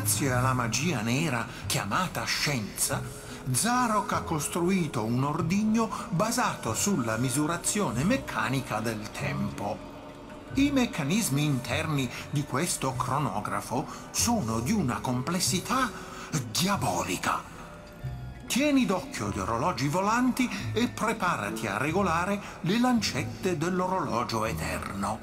grazie alla magia nera chiamata scienza, Zarok ha costruito un ordigno basato sulla misurazione meccanica del tempo. I meccanismi interni di questo cronografo sono di una complessità diabolica. Tieni d'occhio gli orologi volanti e preparati a regolare le lancette dell'orologio eterno.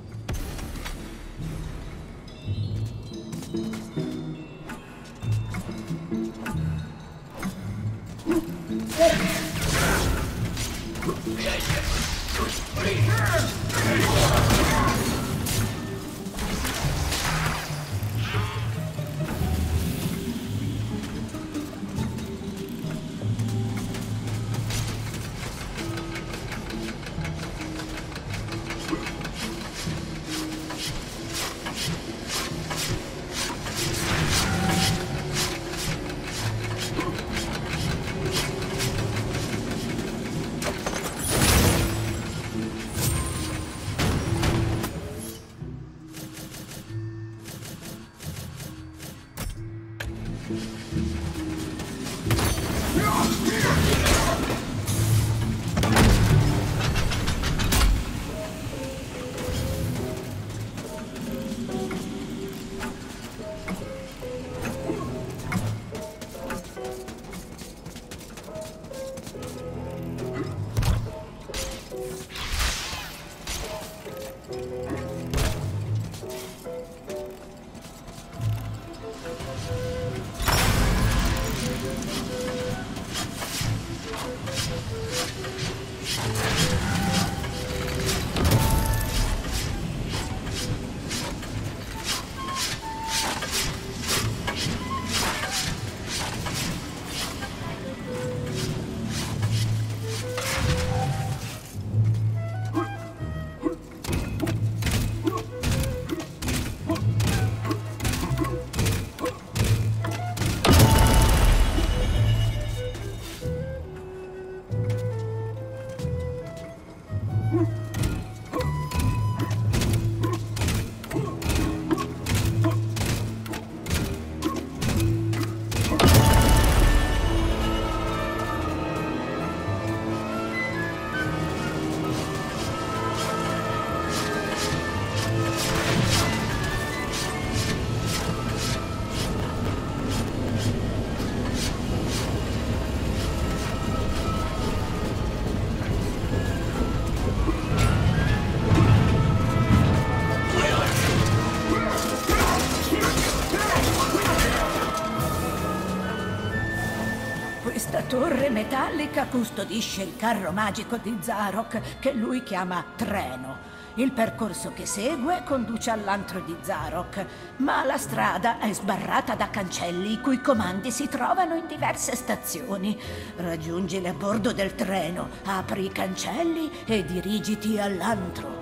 Questa torre metallica custodisce il carro magico di Zarok, che lui chiama Treno. Il percorso che segue conduce all'antro di Zarok, ma la strada è sbarrata da cancelli i cui comandi si trovano in diverse stazioni. Raggiungili a bordo del treno, apri i cancelli e dirigiti all'antro.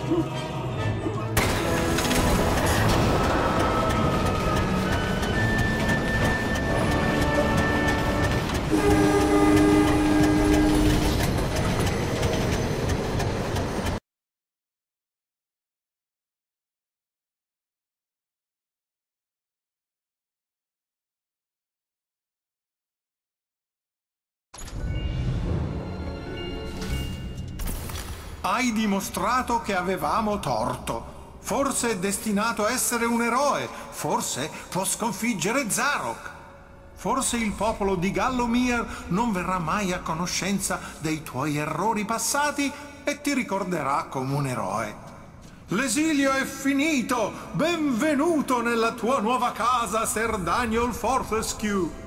Hai dimostrato che avevamo torto. Forse è destinato a essere un eroe. Forse può sconfiggere Zarok. Forse il popolo di Gallowmere non verrà mai a conoscenza dei tuoi errori passati e ti ricorderà come un eroe. L'esilio è finito! Benvenuto nella tua nuova casa, Ser Daniel Fortescue!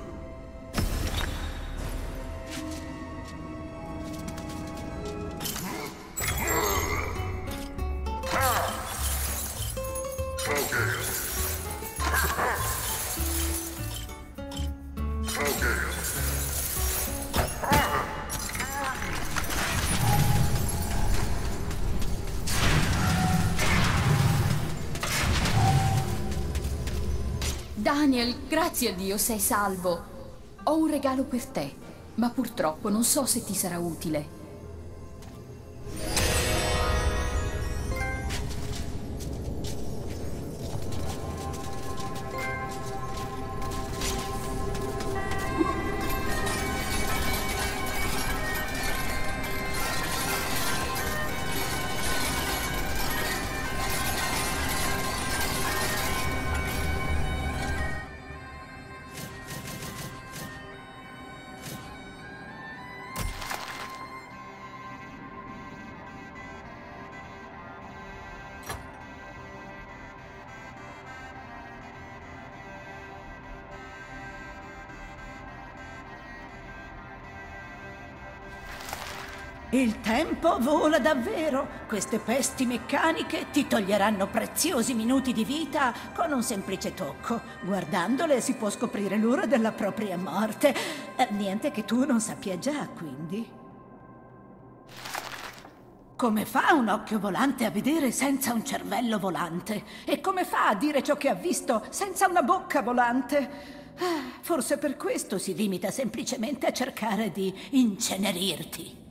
Daniel, grazie a Dio sei salvo. Ho un regalo per te, ma purtroppo non so se ti sarà utile. Il tempo vola davvero. Queste pesti meccaniche ti toglieranno preziosi minuti di vita con un semplice tocco. Guardandole si può scoprire l'ora della propria morte. Niente che tu non sappia già, quindi. Come fa un occhio volante a vedere senza un cervello volante? E come fa a dire ciò che ha visto senza una bocca volante? Forse per questo si limita semplicemente a cercare di incenerirti.